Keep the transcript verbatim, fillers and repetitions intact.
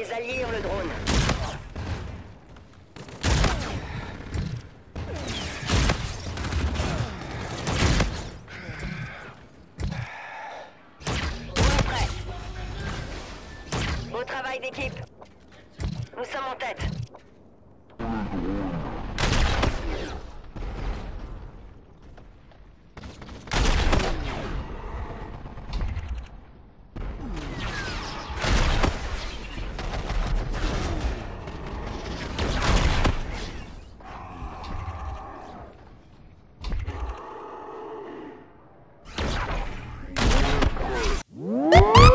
Les alliés ont le drone. Drone prêt. Beau travail d'équipe. Nous sommes en tête. Woo!